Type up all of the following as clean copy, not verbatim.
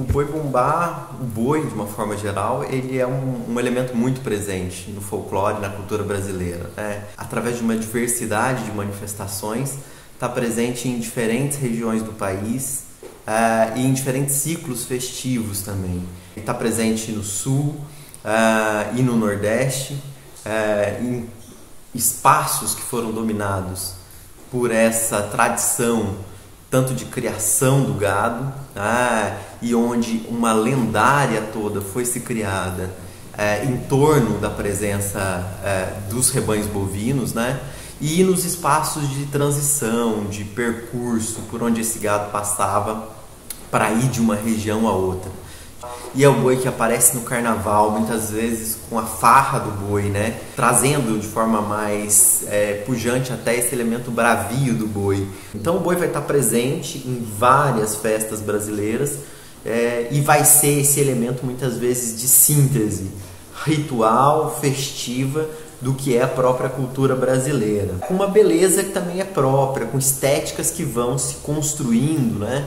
boi-bumbá, o boi de uma forma geral, ele é um elemento muito presente no folclore, na cultura brasileira, né? Através de uma diversidade de manifestações, está presente em diferentes regiões do país e em diferentes ciclos festivos também. Está presente no sul e no nordeste, em espaços que foram dominados por essa tradição tanto de criação do gado, e onde uma lendária toda foi se criada em torno da presença dos rebanhos bovinos, né? E nos espaços de transição, de percurso, por onde esse gado passava para ir de uma região a outra. E é o boi que aparece no carnaval, muitas vezes com a farra do boi, né? Trazendo de forma mais pujante até esse elemento bravio do boi. Então o boi vai estar presente em várias festas brasileiras e vai ser esse elemento muitas vezes de síntese ritual, festiva, do que é a própria cultura brasileira. Com uma beleza que também é própria, com estéticas que vão se construindo, né?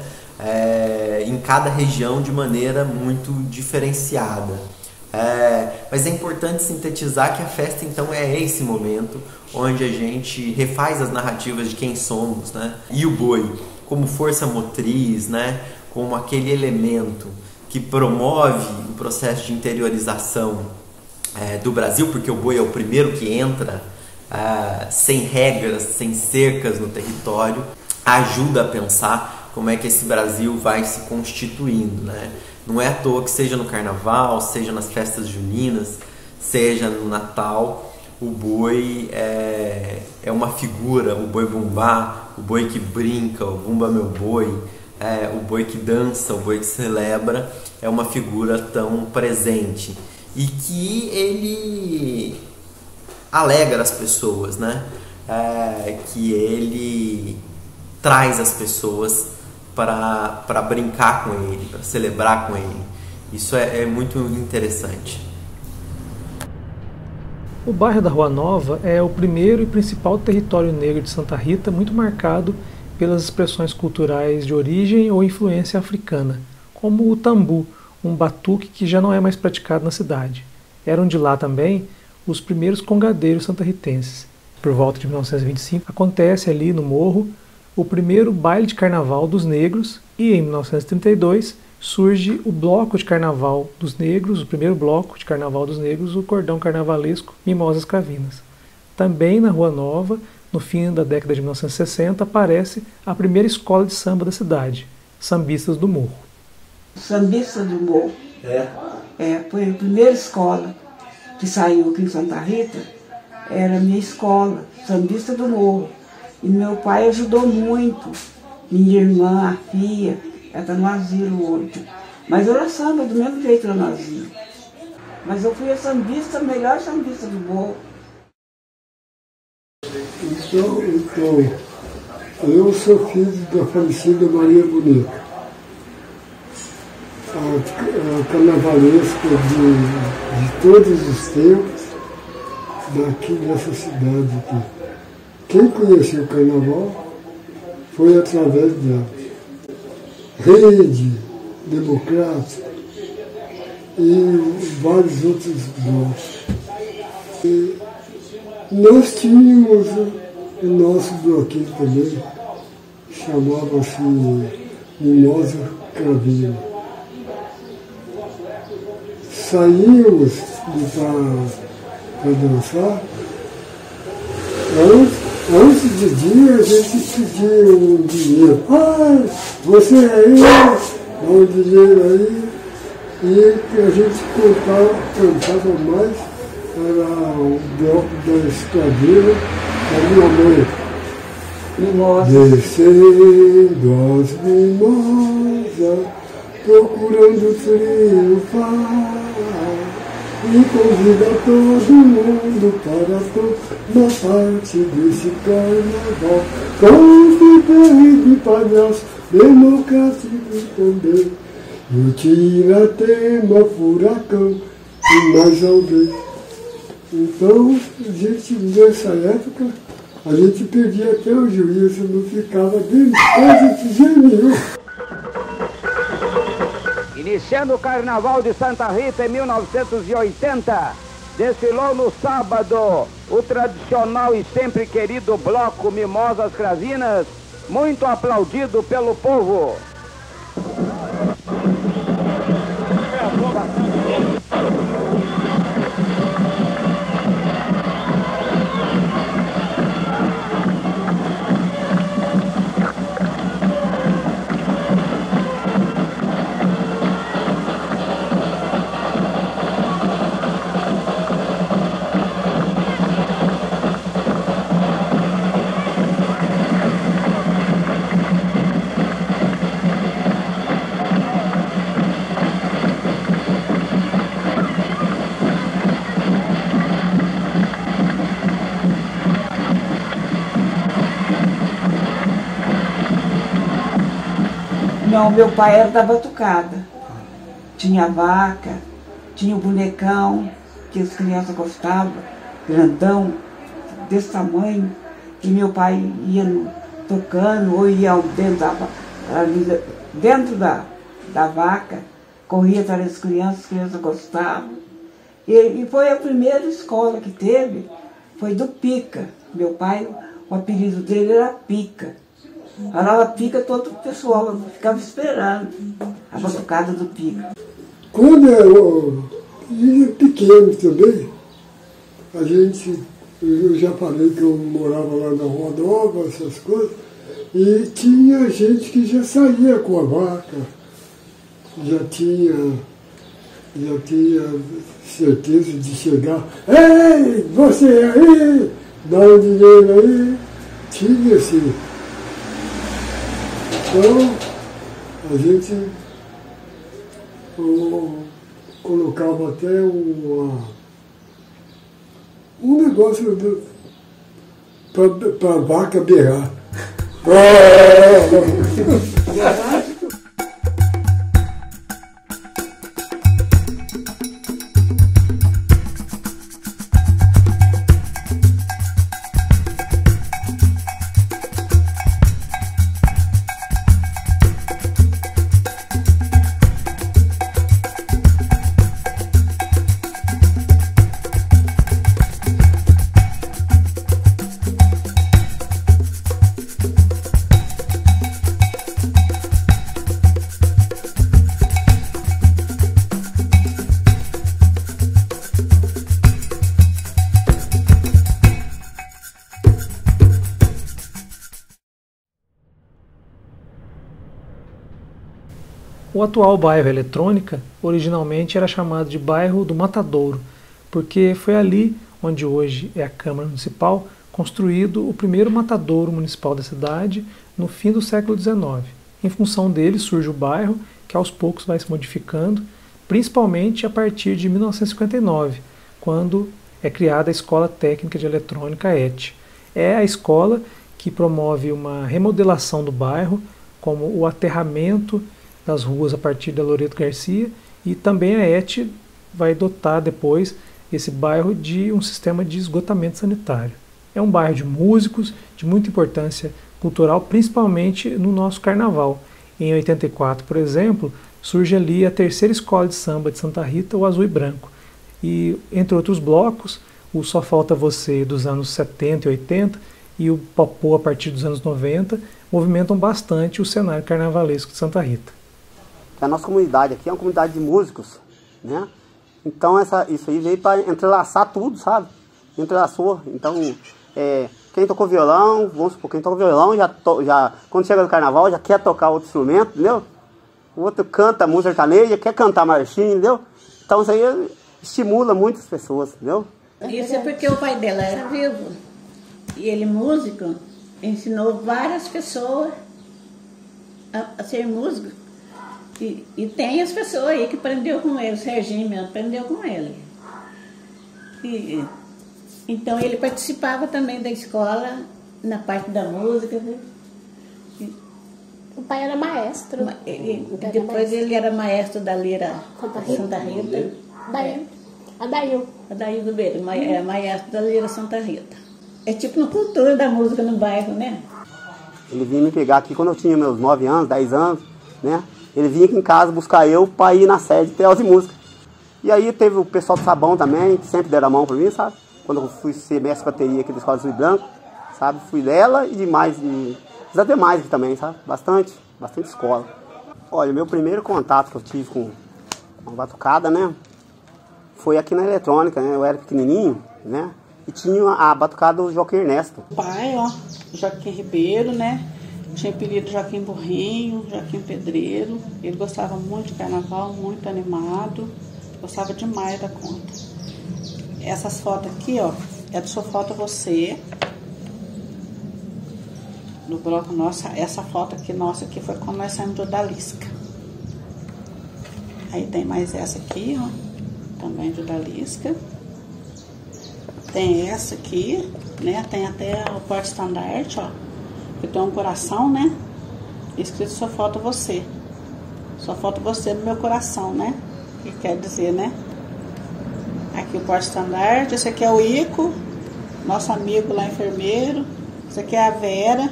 Em cada região de maneira muito diferenciada. Mas é importante sintetizar que a festa então é esse momento onde a gente refaz as narrativas de quem somos, né? E o boi como força motriz, né? Como aquele elemento que promove o processo de interiorização do Brasil, porque o boi é o primeiro que entra sem regras, sem cercas no território, ajuda a pensar como é que esse Brasil vai se constituindo, né? Não é à toa que seja no carnaval, seja nas festas juninas, seja no Natal, o boi é uma figura, o boi-bumbá, o boi que brinca, o bumba meu boi, o boi que dança, o boi que celebra, é uma figura tão presente e que ele alegra as pessoas, né? Que ele traz as pessoas para brincar com ele, para celebrar com ele. Isso é muito interessante. O bairro da Rua Nova é o primeiro e principal território negro de Santa Rita, muito marcado pelas expressões culturais de origem ou influência africana, como o tambu, um batuque que já não é mais praticado na cidade. Eram de lá também os primeiros congadeiros santarritenses. Por volta de 1925, acontece ali no morro o primeiro baile de carnaval dos negros e em 1932 surge o bloco de carnaval dos negros, o primeiro bloco de carnaval dos negros, o cordão carnavalesco Mimosas Cravinas. Também na Rua Nova, no fim da década de 1960, aparece a primeira escola de samba da cidade, Sambistas do Morro. Sambistas do Morro. Foi a primeira escola que saiu aqui em Santa Rita, era a minha escola, Sambista do Morro. E meu pai ajudou muito, minha irmã, a filha, ela está no asilo hoje. Mas eu era samba do mesmo jeito lá no asilo. Mas eu fui a sambista, a melhor sambista do morro. Então, eu sou filho da falecida Maria Bonita, a carnavalesca de todos os tempos daqui nessa cidade aqui. Quem conheceu o carnaval foi através da Rede Democrática e vários outros blocos. E nós tínhamos o nosso bloquinho também, chamava-se Mimosa Cravina. Saímos para dançar. Antes de dia a gente pedia um dinheiro. Você aí, dá um dinheiro aí. E a gente cantava mais, era o bloco da esquadrilha da minha mãe. Mimosa. Descendo as mimosas, procurando triunfar. E convida todo mundo para tomar parte desse carnaval. Com pipa de palhaço, democrático também. E o Tiratema, furacão e mais alguém. Então, a gente, nessa época, a gente perdia até o juízo, não ficava dentro de casa de jeito nenhum. iniciando o Carnaval de Santa Rita em 1980, desfilou no sábado o tradicional e sempre querido bloco Mimosas Cravinas, muito aplaudido pelo povo. Não, meu pai era da batucada. Tinha vaca, tinha o bonecão, que as crianças gostavam, grandão, desse tamanho, que meu pai ia tocando, ou ia dentro da vaca, corria atrás das crianças, as crianças gostavam. E foi a primeira escola que teve, foi do Pica. Meu pai, o apelido dele era Pica. Falava Pica, todo o pessoal ficava esperando a batucada do Pica. Quando eu era pequeno também, eu já falei que eu morava lá na Rua Nova, essas coisas, e tinha gente que já saía com a vaca, já tinha certeza de chegar. Ei, você aí, dá um dinheiro aí, tinha assim. Então, a gente colocava até um negócio para a vaca berrar. O atual bairro Eletrônica originalmente era chamado de bairro do Matadouro, porque foi ali onde hoje é a Câmara Municipal construído o primeiro matadouro municipal da cidade no fim do século XIX. Em função dele surge o bairro, que aos poucos vai se modificando, principalmente a partir de 1959, quando é criada a Escola Técnica de Eletrônica ET. É a escola que promove uma remodelação do bairro, como o aterramento das ruas a partir da Loreto Garcia, e também a ET vai dotar depois esse bairro de um sistema de esgotamento sanitário. É um bairro de músicos, de muita importância cultural, principalmente no nosso carnaval. Em 84, por exemplo, surge ali a terceira escola de samba de Santa Rita, o Azul e Branco. E, entre outros blocos, o Só Falta Você dos anos 70 e 80 e o Popô a partir dos anos 90 movimentam bastante o cenário carnavalesco de Santa Rita. A nossa comunidade aqui é uma comunidade de músicos, né? Então isso aí veio para entrelaçar tudo, sabe? Entrelaçou. Então, quem tocou violão, vamos supor, quem tocou violão já quando chega no carnaval já quer tocar outro instrumento, entendeu? O outro canta música sertaneja, quer cantar marchinha, entendeu? Então isso aí estimula muitas pessoas, entendeu? Isso é porque o pai dela era vivo. E ele, músico, ensinou várias pessoas a ser músico. E tem as pessoas aí que aprendeu com ele, o Serginho mesmo aprendeu com ele. Então ele participava também da escola, na parte da música. O pai era maestro. Depois ele era maestro da Lira Santa Rita. Adail do Beiro, é maestro da Lira Santa Rita. É tipo uma cultura da música no bairro, né? Ele vinha me pegar aqui quando eu tinha meus 9 anos, 10 anos, né? Ele vinha aqui em casa buscar eu para ir na sede ter aula de música. E aí teve o pessoal do sabão também, que sempre deram a mão para mim, sabe? Quando eu fui ser mestre de bateria aqui da Escola Azul e Branco, sabe? Fui dela e demais, precisa ter mais aqui também, sabe? Bastante escola. Olha, meu primeiro contato que eu tive com a batucada, né? Foi aqui na eletrônica, né? Eu era pequenininho, né? E tinha a batucada do Joaquim Ernesto. O pai, ó, Joaquim Ribeiro, né? Tinha apelido Joaquim Burrinho, Joaquim Pedreiro. Ele gostava muito de carnaval, muito animado. Gostava demais da conta. Essas fotos aqui, ó, é do Sou Foto Você. Do bloco nossa. Essa foto aqui nossa aqui foi quando nós saímos do Odalisca. Aí tem mais essa aqui, ó. Também do Odalisca. Tem essa aqui, né? Tem até o porta-estandarte, ó. Que tem um coração, né? Escrito Só Falta Você. Só falta você no meu coração, né? Que quer dizer, né? Aqui o porta-estandarte. Esse aqui é o Ico, nosso amigo lá, enfermeiro. Esse aqui é a Vera.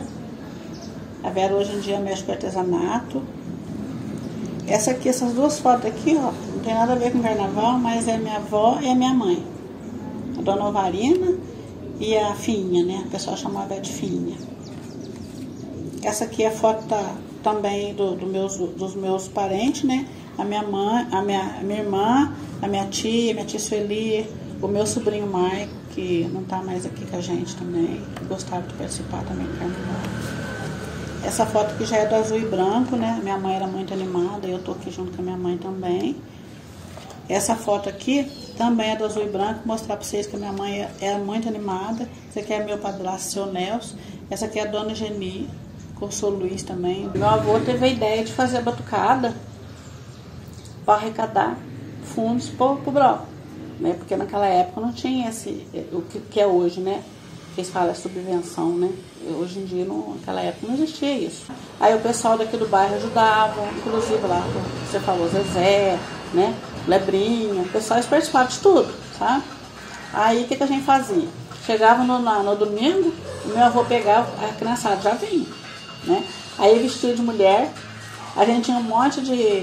A Vera hoje em dia mexe com artesanato. Essa aqui, essas duas fotos aqui, ó, não tem nada a ver com carnaval, mas é minha avó e a minha mãe. A dona Ovarina e a Finha, né? O pessoal chamava de Finha. Essa aqui é a foto também dos meus parentes, né? A minha mãe, a minha irmã, a minha tia Sueli, o meu sobrinho Maico, que não tá mais aqui com a gente também, que gostava de participar também do carnaval. Essa foto aqui já é do Azul e Branco, né? Minha mãe era muito animada, eu tô aqui junto com a minha mãe também. Essa foto aqui também é do Azul e Branco, mostrar pra vocês que a minha mãe era muito animada. Esse aqui é meu padrasto, seu Nelson. Essa aqui é a dona Geni, com o seu Luiz também. Meu avô teve a ideia de fazer a batucada para arrecadar fundos pro bloco, né? Porque naquela época não tinha o que é hoje, né? Que eles falam subvenção, né? Hoje em dia, naquela época, não existia isso. Aí o pessoal daqui do bairro ajudava, inclusive lá, você falou, Zezé, né? Lebrinha, o pessoal participava de tudo, sabe? Aí o que a gente fazia? Chegava no domingo, o meu avô pegava, a criançada já vinha, né? Aí vestia de mulher, a gente tinha um monte de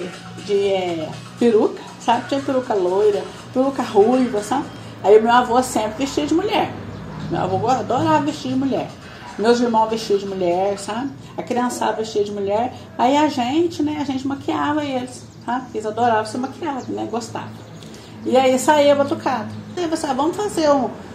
peruca, sabe? Tinha peruca loira, peruca ruiva, sabe? Aí o meu avô sempre vestia de mulher. Meu avô adorava vestir de mulher. Meus irmãos vestiam de mulher, sabe? A criançada vestia de mulher. Aí a gente, né? A gente maquiava eles, sabe? Eles adoravam ser maquiados, né? Gostavam. E aí saía batucada. Aí você, vamos fazer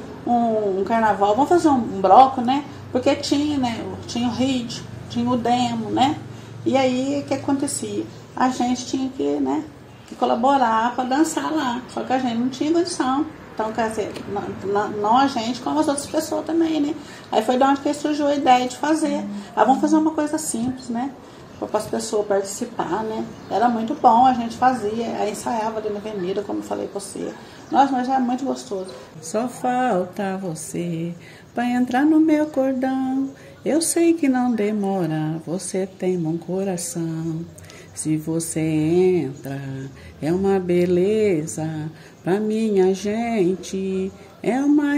um carnaval, vamos fazer um bloco, né? Porque tinha, né? Tinha o ritmo, tinha o demo, né? E aí o que acontecia? A gente tinha que, né? Que colaborar para dançar lá. Só que a gente não tinha condição. Então, quer dizer, não a gente, como as outras pessoas também, né? Aí foi de onde que surgiu a ideia de fazer. Vamos fazer uma coisa simples, né? Para as pessoas participar, né? Era muito bom, a gente fazia, aí ensaiava ali na avenida, como eu falei para você. Nossa, mas era muito gostoso. Só falta você para entrar no meu cordão. Eu sei que não demora, você tem bom coração. Se você entra, é uma beleza. Pra minha gente é uma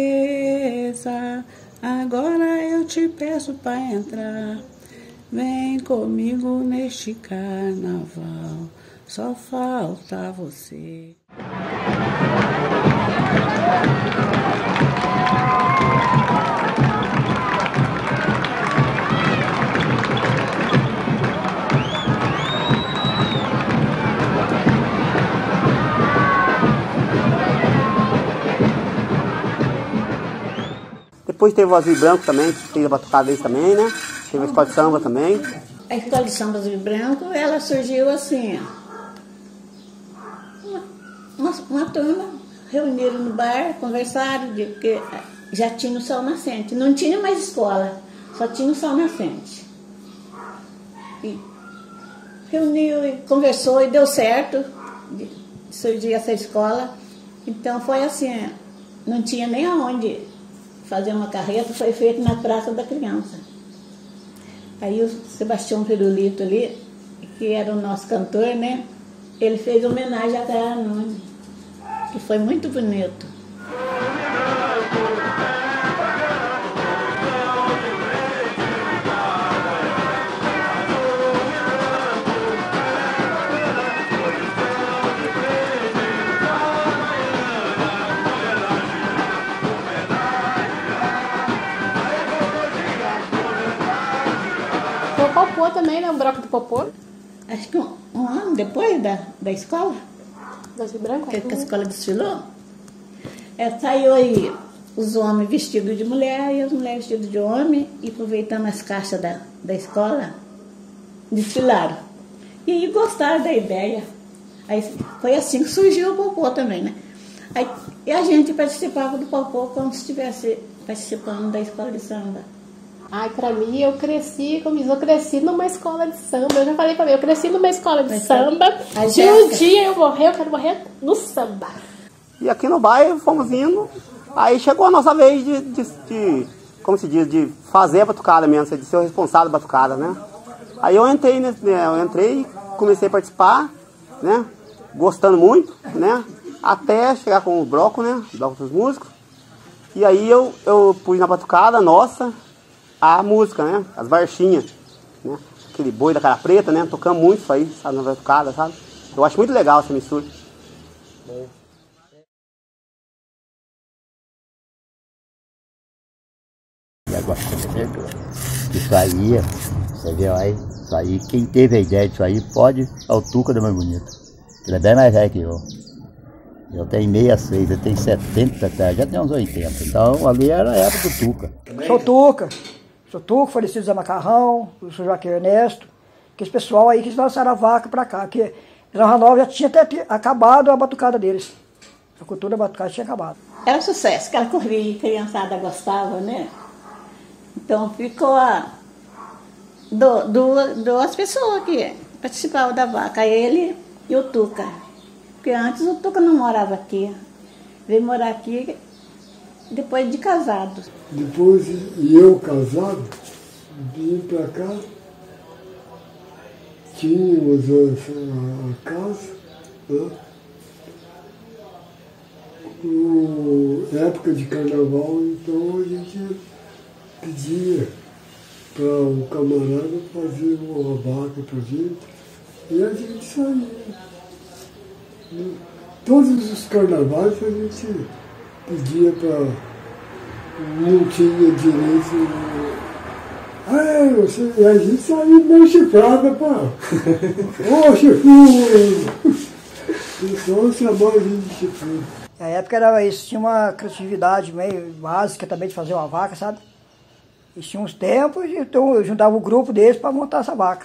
riqueza. Agora eu te peço pra entrar. Vem comigo neste carnaval. Só falta você. Depois teve o Azul e Branco também, que fez a batucada deles também, né? Teve a escola de samba também. A escola de samba Azul e Branco, ela surgiu assim, uma turma reuniram no bar, conversaram, porque já tinha o sol nascente, não tinha mais escola, só tinha o sol nascente. E reuniu e conversou e deu certo de surgir essa escola. Então foi assim, não tinha nem aonde fazer uma carreta, foi feito na Praça da Criança. Aí o Sebastião Pirulito ali, que era o nosso cantor, né? Ele fez homenagem a Clara Nunes, que foi muito bonito. o bloco do Popô? Acho que um ano depois da escola. Das brancas? Que a escola desfilou. Saiu aí os homens vestidos de mulher e as mulheres vestidas de homem, e aproveitando as caixas da escola, desfilaram. E aí gostaram da ideia. Aí foi assim que surgiu o Popô também, né? Aí, e a gente participava do Popô como se estivesse participando da escola de samba. Ai, pra mim, eu cresci numa escola de samba. Eu já falei pra mim, eu cresci numa escola de samba. Se um dia eu morrer, eu quero morrer no samba. E aqui no bairro fomos indo, aí chegou a nossa vez de como se diz, de fazer a batucada mesmo, de ser o responsável da batucada, né? Aí eu entrei, comecei a participar, né? Gostando muito, né? Até chegar com o bloco, né? O bloco dos músicos. E aí eu pus na batucada nossa a música, né? As marchinhas, né? Aquele boi da cara preta, né? Tocamos muito isso aí, sabe? Na batucada, sabe? Eu acho muito legal essa mistura. E agora, isso aí, você vê aí, isso aí, quem teve a ideia disso aí pode, é o Tuca do Mais Bonito. Ele é bem mais velho que eu. Eu tenho 66, ele tem 70, já tem uns 80. Então ali era a época do Tuca. Sou Tuca, falecido Zé Macarrão, o senhor Joaquim Ernesto, que esse pessoal aí que lançaram a vaca pra cá, que Zona Nova já tinha até acabado a batucada deles. A cultura da batucada tinha acabado. Era um sucesso, aquela corrida, a criançada gostava, né? Então ficou duas pessoas que participavam da vaca, ele e o Tuca. Porque antes o Tuca não morava aqui. Veio morar aqui depois de casado. Depois eu casado, vim pra cá, tínhamos a casa, né? Época de carnaval, então a gente pedia para o camarada fazer uma vaca para a gente e a gente saía. Todos os carnavais a gente pedia para... não tinha direito... E a gente saía meio chifrada, pá. Ô, chifrudo! Então chamava a gente de chifrudo. Na época era isso, tinha uma criatividade meio básica também de fazer uma vaca, sabe? Eles tinham uns tempos, então eu juntava o grupo deles para montar essa vaca.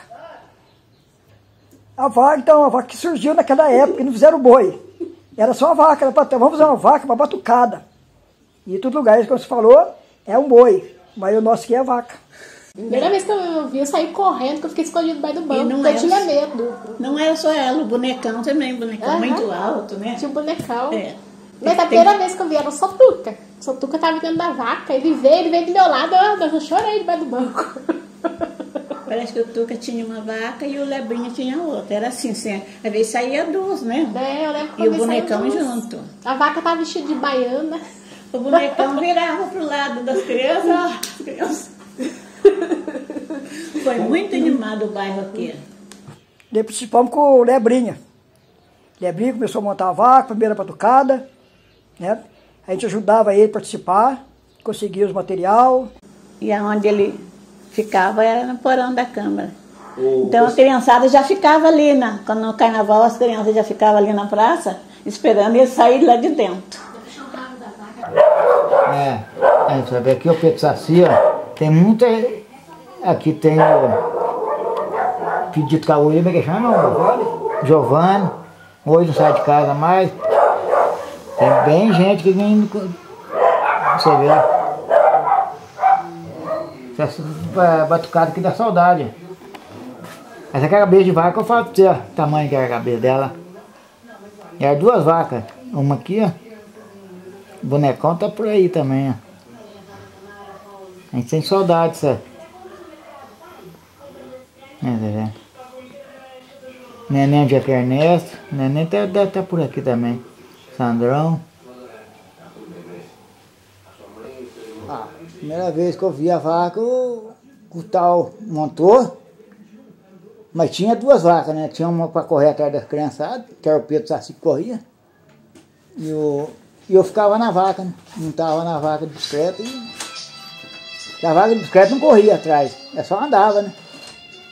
A vaca que surgiu naquela época, não fizeram boi. Era só uma vaca, vamos fazer uma vaca para batucada. E em todo lugar, como você falou, é um boi, mas o nosso aqui é a vaca. Primeira vez que eu vi, eu saí correndo, porque eu fiquei escondido debaixo do banco, porque eu tinha medo. Não era só ela, o bonecão também, o bonecão muito alto, né? Tinha um bonecão. Mas a primeira vez que eu vi era o Sotuca. O Sotuca tava dentro da vaca, ele veio do meu lado, eu chorei debaixo do banco. Parece que o Tuca tinha uma vaca e o Lebrinho tinha outra. Era assim, às vezes saía duas, né? Eu lembro que e o bonecão junto. A vaca tava vestida de baiana. O bonecão virava pro lado das crianças. Foi muito animado o bairro aqui. Depois participamos com o Lebrinha. Lebrinha começou a montar a vaca, primeira batucada, né? A gente ajudava ele a participar, conseguia os material. E aonde ele ficava era no porão da Câmara. Então a criançada já ficava ali, quando no carnaval as crianças já ficavam ali na praça, esperando ele sair lá de dentro. Você vê aqui o Pedro Saci, ó, tem muita... Aqui tem o Pedido Caúri, como é que chama? Giovanni, hoje não sai de casa mais. Tem bem gente que vem, você vê. Essa batucada aqui dá saudade. Essa aqui é a cabeça de vaca, eu falo pra você, ó, o tamanho que é a cabeça dela. E as duas vacas, uma aqui, ó. O bonecão tá por aí também, ó. A gente tem saudade disso. Neném de Ernesto, Neném deve estar por aqui também. Sandrão. Primeira vez que eu vi a vaca, o tal montou, mas tinha duas vacas, né? Tinha uma para correr atrás das criançadas, que era o Pedro Saci que corria, e eu ficava na vaca, né? Montava na vaca de bicicleta e a vaca de bicicleta não corria atrás, só andava, né?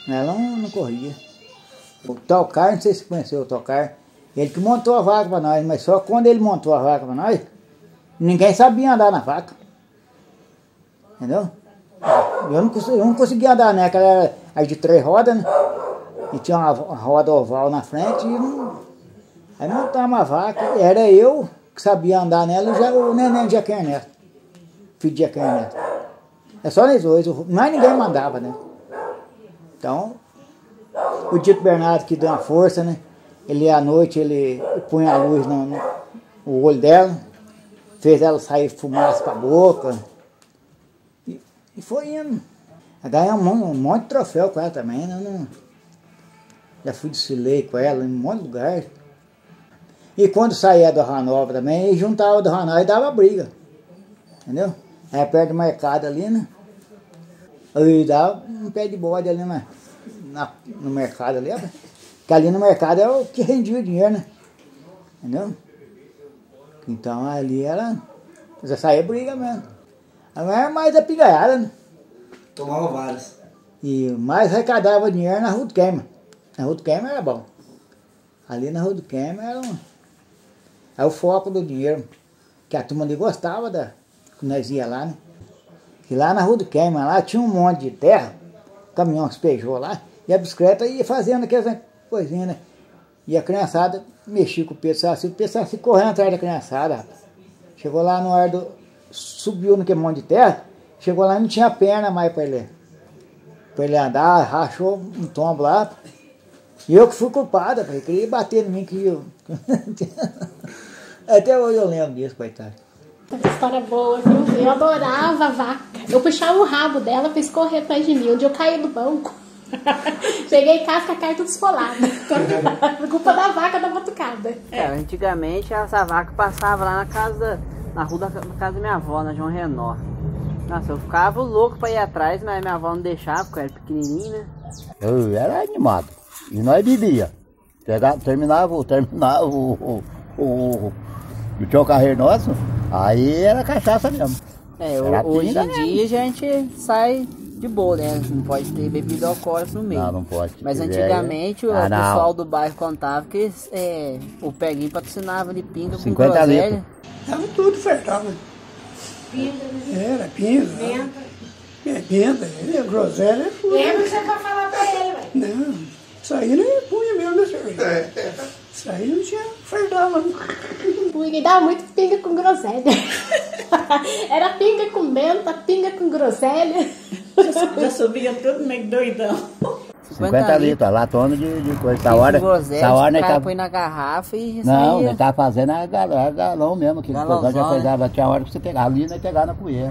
Ela não corria. O Tocar, não sei se você conheceu o Tocar, ele que montou a vaca para nós, mas só quando ele montou a vaca para nós, ninguém sabia andar na vaca. Entendeu? Eu não conseguia andar, né? Aquela era de 3 rodas, né? E tinha uma roda oval na frente e aí montava uma vaca, era eu que sabia andar nela e o neném de Jaque Ernesto, filho de Jaque Ernesto. É só nós dois, mais ninguém mandava, né? Então, o Dito Bernardo que deu uma força, né? Ele à noite, ele punha a luz no olho dela, fez ela sair fumaça pra boca. E foi indo. Ganhei um monte de troféu com ela também, né? Já fui desfilei com ela em um monte de lugar. E quando saía do Ranova também, ele juntava do Ranova e dava briga. Entendeu? Aí perto do mercado ali, né? Aí dava um pé de bode ali no mercado ali, porque ali no mercado é o que rendia o dinheiro, né? Entendeu? Então ali já saía briga mesmo. Agora era mais apigaiada, né? Tomava várias. E mais arrecadava dinheiro na Rua do Queima. Na Rua do Queima era bom. Ali na Rua do Queima era o foco do dinheiro. Que a turma ali gostava que nós ia lá, né? Que lá na Rua do Queima, lá tinha um monte de terra, caminhão despejou lá, e a bicicleta ia fazendo aquelas coisinhas, né? E a criançada mexia com o Pedro Saci correndo atrás da criançada, rapaz. Chegou lá no ar subiu naquele monte de terra, chegou lá e não tinha perna mais para ele andar, rachou um tombo lá. E eu que fui culpada, ele queria bater em mim, que eu... Até hoje eu lembro disso, coitado. Essa história boa, viu? Eu adorava a vaca. Eu puxava o rabo dela pra escorrer atrás de mim. Um dia eu caí do banco. Cheguei em casa com a cara toda esfolada. Por culpa da vaca da batucada. Antigamente essa vaca passava lá na rua da casa da minha avó, na João Renó. Nossa, eu ficava louco pra ir atrás, mas minha avó não deixava, porque eu era pequenininho, né? Eu era animado. E nós bebia. Terminava o tinha o carreiro nosso, aí era cachaça mesmo. Hoje em dia a gente sai de boa, né? Não pode ter bebida alcoólica no meio. Não pode. Mas antigamente o pessoal do bairro contava que o Peguinho patrocinava de pinga com groselha. Tava tudo fertava. Pinga, era pinga. Benta, groselha é tudo. Lembra que você vai falar pra ele, velho? Não, isso aí nem punha mesmo na cerveja. Isso aí não tinha fertava. Punha e dava muito pinga com groselha. Era pinga com menta, pinga com groselha. Já subia tudo meio doidão. 50 litros, latona de coisa. Essa hora o cara põe na garrafa e não, ele tava fazendo a galão mesmo. Que o já coisava, tinha hora que você pegava ali, né, pegava na poeira.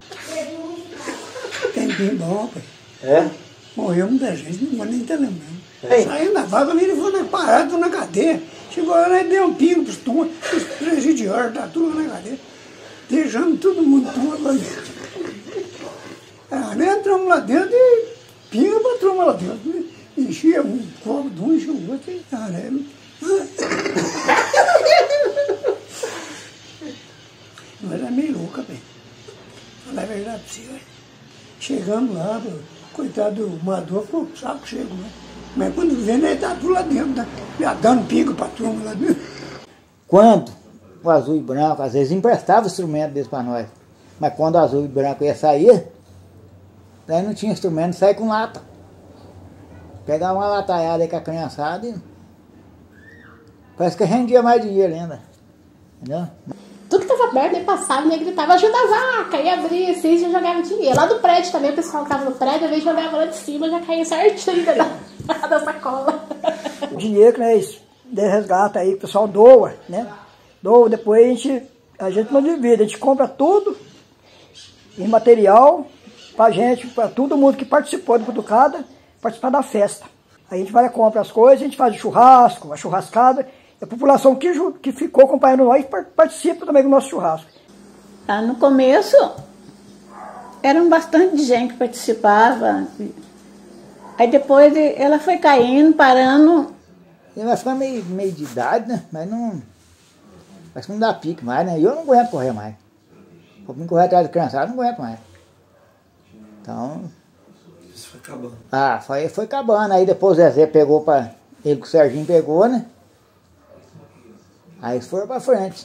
Tem bem bom, pai. Morreu muita gente, não vou nem estar lembrando. Saindo da vaga, ele foi parado na cadeia. Chegou lá e deu um pingo pros presidiários, tá tudo na cadeia. Deixando todo mundo tudo lá dentro. Aí entramos lá dentro e pinga pra turma lá dentro. Enchia um copo de um, enchia o outro e mas era meio louca, bem. Falar a verdade pra você, olha. Chegamos lá, coitado do Maduro, ficou saco cheio, né? Mas quando vendo, ele tá tudo lá dentro, né? Já dando pinga pra turma lá dentro. Quando o azul e branco, às vezes emprestava instrumento desse para nós, mas quando o azul e branco ia sair, daí não tinha instrumento, saía com lata. Pegava uma lataiada aí com a criançada e parece que rendia mais dinheiro ainda, entendeu? Tudo que estava aberto, ele passava, ele gritava, ajuda a vaca, e abria assim, já jogava dinheiro. Lá do prédio também, o pessoal que estava no prédio, às vezes jogava lá de cima, já caía certinho da sacola. O dinheiro que nós resgata aí, que o pessoal doa, né? Doa, depois a gente não divide, a gente compra tudo em material pra gente, pra todo mundo que participou da Batucada, participar da festa. Aí a gente vai e compra as coisas, a gente faz o churrasco, a churrascada, e a população que ficou acompanhando nós participa também do nosso churrasco. No começo, eram bastante gente que participava. Aí depois ela foi caindo, parando. Ele vai ficar meio de idade, né? Mas não... Acho que não dá pique mais, né? E eu não aguento correr mais. Vou me correr atrás da criançada, não aguento mais. Então... Foi acabando. Ah, foi acabando. Aí depois o Zezé pegou pra... Ele com o Serginho pegou, né? Aí foram pra frente.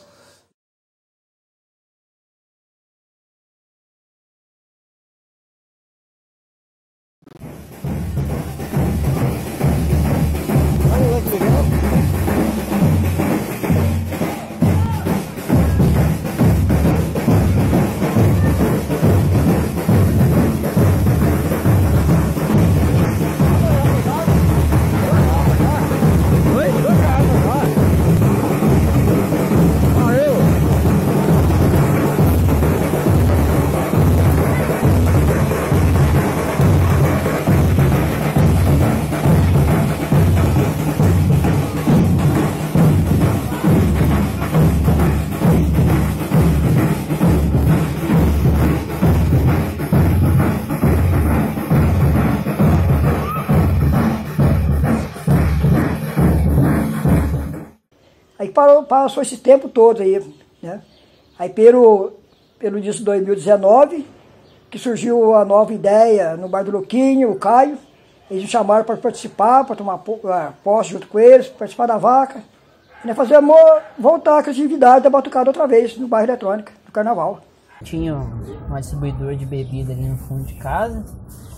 Aí passou esse tempo todo aí, né? Aí pelo disso 2019, que surgiu a nova ideia no Bar do Luquinho, o Caio, eles me chamaram para participar, para tomar posse junto com eles, participar da vaca, e nós fazemos voltar a criatividade da batucada outra vez, no bairro Eletrônica, no Carnaval. Tinha uma distribuidora de bebida ali no fundo de casa,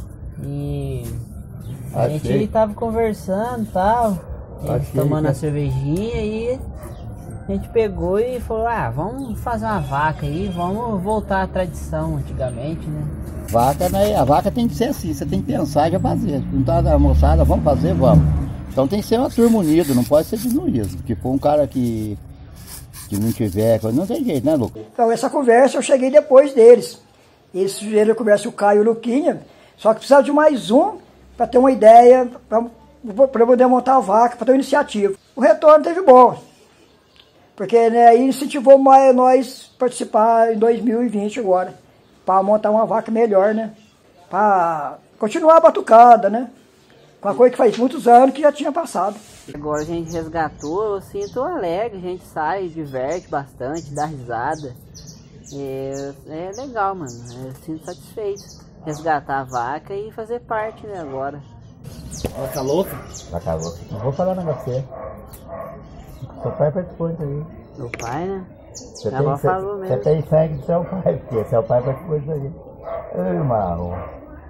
e a gente tava conversando e tal, tomando a cervejinha, e a gente pegou e falou, vamos fazer uma vaca aí, vamos voltar à tradição antigamente, né? A vaca tem que ser assim, você tem que pensar e já fazer. Perguntar da moçada, vamos fazer, vamos. Então tem que ser uma turma unida, não pode ser diminuído. Porque for um cara que não tiver, não tem jeito, né, Lucas? Então essa conversa eu cheguei depois deles. Eles sugeriram a conversa o Caio e o Luquinha, só que precisava de mais um para ter uma ideia, para poder montar a vaca, para ter uma iniciativa. O retorno teve bom, porque né, aí incentivou mais nós participar em 2020 agora, para montar uma vaca melhor, né? Para continuar a batucada, né? Uma coisa que faz muitos anos que já tinha passado. Agora a gente resgatou, eu sinto alegre, a gente sai, diverte bastante, dá risada. É legal, mano, eu sinto satisfeito. Resgatar a vaca e fazer parte, né, agora. Vaca louca? Vaca louca. Não vou falar um negócio pra você. Seu pai participou disso aí. Meu pai, né? Você falou mesmo. Você tem sangue do seu pai, porque seu pai participou disso aí. Ei, Marrom.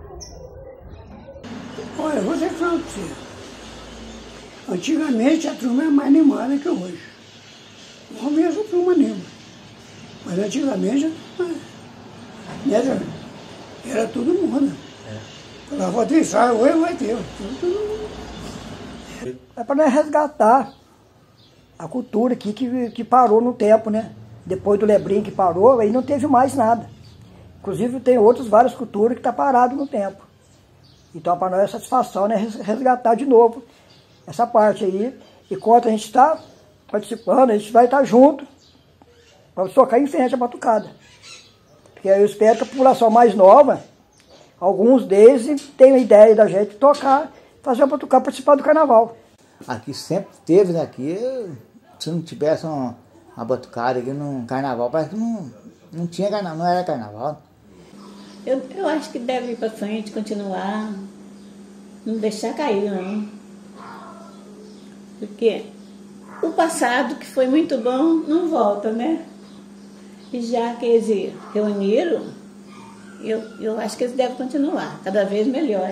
Olha, vou dizer pra você. Antigamente a turma era mais animada que hoje. Não mesmo a turma anima. Mas antigamente era todo mundo. Falava, vou ter ensaio, hoje vai ter. É para nós resgatar a cultura aqui que parou no tempo, né? Depois do Lebrim que parou, aí não teve mais nada. Inclusive tem várias culturas que estão paradas no tempo. Então para nós é satisfação, né? Resgatar de novo essa parte aí. E enquanto a gente está participando, a gente vai estar junto para tocar em frente a batucada. Porque eu espero que a população mais nova, alguns deles tenham a ideia da gente tocar, fazer a batucada, participar do carnaval. Aqui sempre teve, né? Aqui, se não tivesse uma batucada aqui no carnaval, parece que não tinha carnaval, não era carnaval. Eu acho que deve ir para frente, continuar, não deixar cair, não. Porque o passado, que foi muito bom, não volta, né? E já que eles reuniram, eu acho que eles devem continuar, cada vez melhor.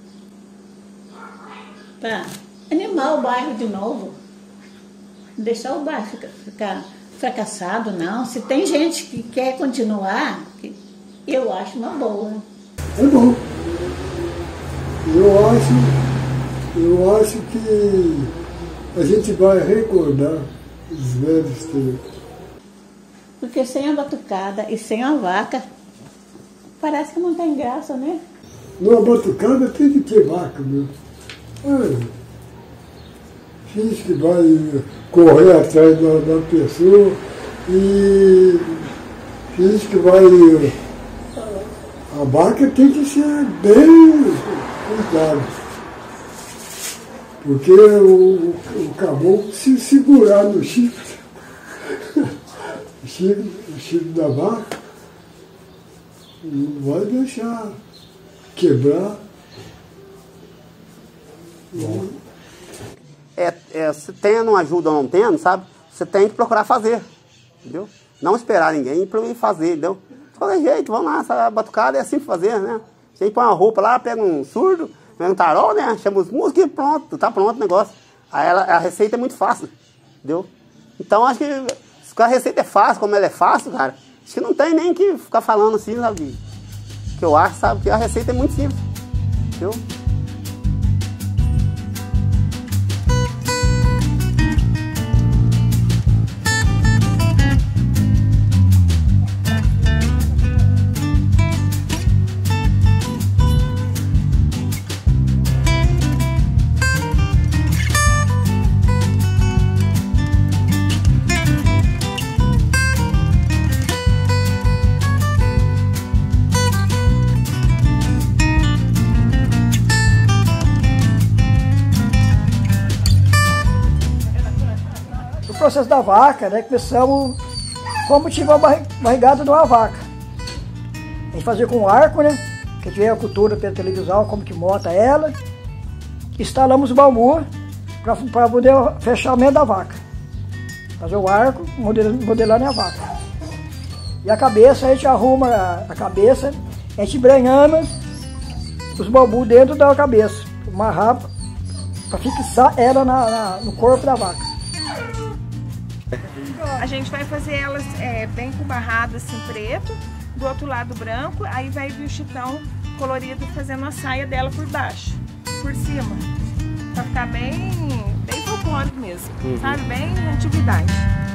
Para animar o bairro de novo. Não deixar o bairro ficar fracassado, não. Se tem gente que quer continuar, eu acho uma boa. É bom. Eu acho que a gente vai recordar os velhos tempos. Porque sem a batucada e sem a vaca, parece que não tem graça, né? Numa batucada tem que ter vaca, meu. Finge que vai correr atrás da pessoa e finge que vai... A vaca tem que ser bem cuidada. Porque o caboclo se segurar no chifre, o chifre da vaca, não vai deixar quebrar Se tendo uma ajuda ou não tendo, sabe? Você tem que procurar fazer, entendeu? Não esperar ninguém e fazer, entendeu? De qualquer jeito, vamos lá, essa batucada é assim pra fazer, né? A gente põe uma roupa lá, pega um surdo, pega um tarol, né? Chama os músicos e pronto, tá pronto o negócio. Aí a receita é muito fácil, entendeu? Então acho que se a receita é fácil, como ela é fácil, cara, acho que não tem nem que ficar falando assim, sabe? Que eu acho, sabe, que a receita é muito simples, entendeu? O processo da vaca, né, começamos como tinha a barrigada de uma vaca. A gente fazia com arco, né, que tiver a cultura pela televisão, como que monta ela. Instalamos o bambu para poder fechar o meio da vaca. Fazer o arco, modelando a vaca. E a cabeça, a gente arruma a cabeça, a gente embrenhama os bambus dentro da cabeça, amarrar para fixar ela no corpo da vaca. A gente vai fazer elas bem com barrado assim preto, do outro lado branco, aí vai vir o chitão colorido fazendo a saia dela por baixo, por cima, pra ficar bem folclórico mesmo, sabe? Bem antiguidade.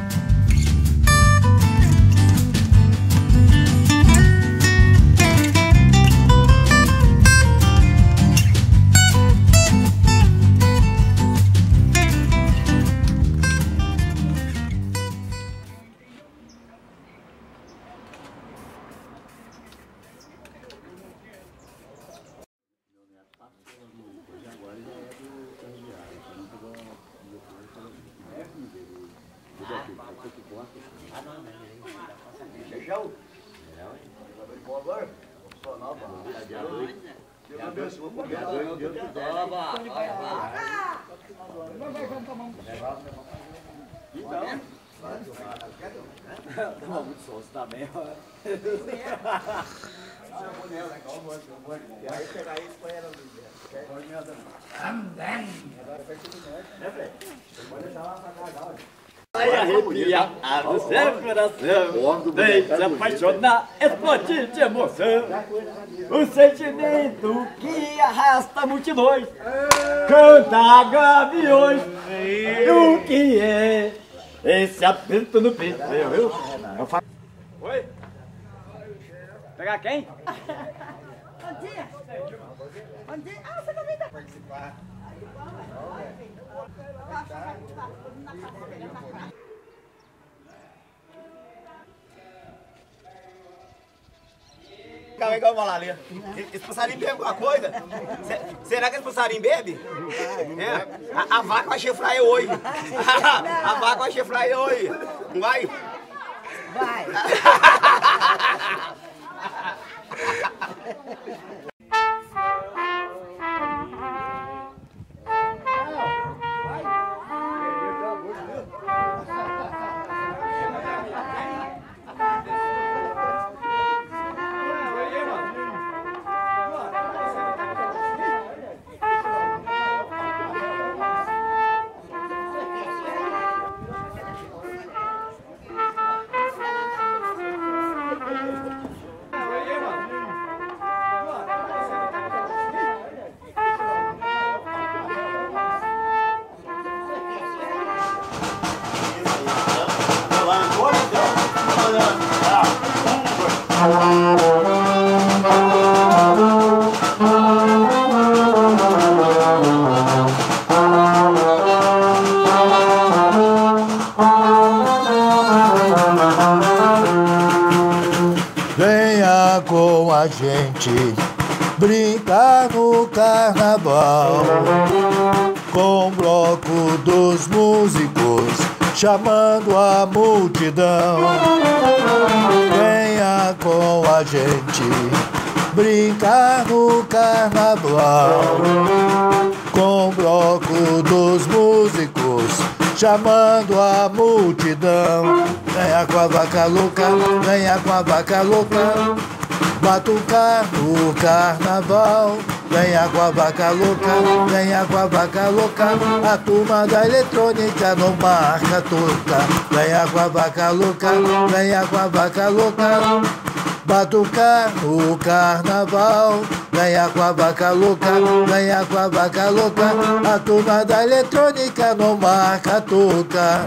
Ai, arrepiado, seu coração, vem se apaixonar, explodir de emoção. O sentimento que arrasta multidões, canta gaviões. O que é esse aperto no peito? Oi? Pegar quem? Bom dia. Bom dia. Ah, você também tá participar. Calma aí, vamos lá, ali. Esse passarinho bebe alguma coisa? Será que esse passarinho bebe? É. A vaca vai chifrar eu hoje. A vaca vai chifrar eu hoje. Não vai? Vai. Venha com a gente brincar no carnaval, com o bloco dos músicos chamando a multidão. Venha com a gente brincar no carnaval, com com o bloco dos músicos, chamando a multidão. Venha com a vaca louca, venha com a vaca louca, batucar no carnaval. Venha com a vaca louca, venha com a vaca louca, a turma da eletrônica não marca toca. Venha com a vaca louca, venha com a vaca louca, batucar no carnaval. Venha com a vaca louca, venha com a vaca louca, a turma da eletrônica não marca toca.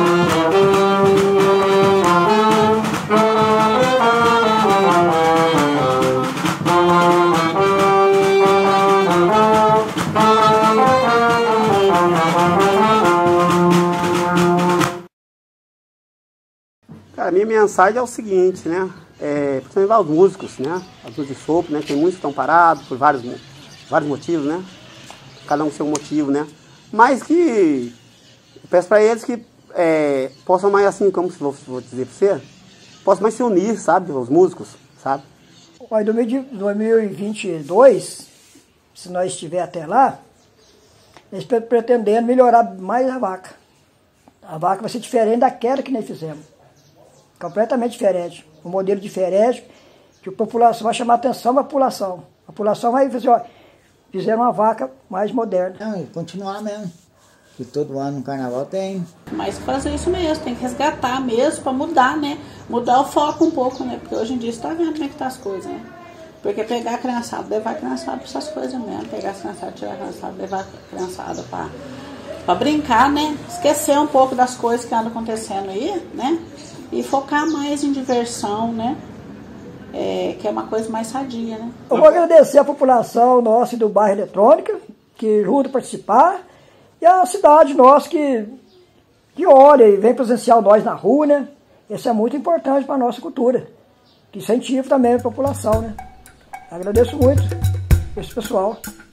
Cara, a minha mensagem é o seguinte, né? Principalmente aos músicos, né? As músicas de sopro, né? Tem muitos que estão parados por vários motivos, né? Cada um com seu motivo, né? Mas que eu peço para eles que possam mais assim, como vou dizer para você, possam mais se unir, sabe? Os músicos, sabe? Em 2022, se nós estiver até lá, eles pretendendo melhorar mais a vaca. A vaca vai ser diferente daquela que nós fizemos. Completamente diferente. Um modelo diferente, que a população vai chamar a atenção da população. A população vai dizer, ó, fizeram uma vaca mais moderna. Não, e continuar mesmo. Que todo ano no carnaval tem. Mas fazer isso mesmo, tem que resgatar mesmo para mudar, né? Mudar o foco um pouco, né? Porque hoje em dia você tá vendo como é que tá as coisas, né? Porque pegar a criançada, levar a criançada para essas coisas mesmo. Pegar as criançadas, tirar a criançada, levar a criançada para brincar, né? Esquecer um pouco das coisas que andam acontecendo aí, né? E focar mais em diversão, né? Que é uma coisa mais sadia, né? Eu vou agradecer a população nossa do bairro Eletrônica, que ajuda a participar, e a cidade nossa que olha e vem presenciar nós na rua, né? Isso é muito importante para a nossa cultura, que incentiva também a população, né? Agradeço muito esse pessoal.